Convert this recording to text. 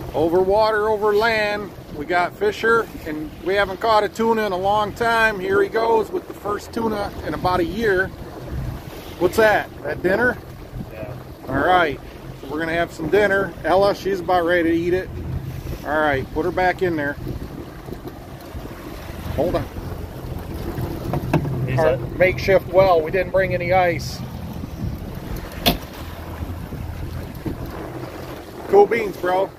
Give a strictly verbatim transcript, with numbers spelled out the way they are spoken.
Over water, over land. We got Fisher, and we haven't caught a tuna in a long time. Here he goes with the first tuna in about a year. What's that? That dinner? Yeah. All right. So we're gonna have some dinner. Ella, she's about ready to eat it. All right, put her back in there. Hold on. Our makeshift well. We didn't bring any ice. Cool beans, bro.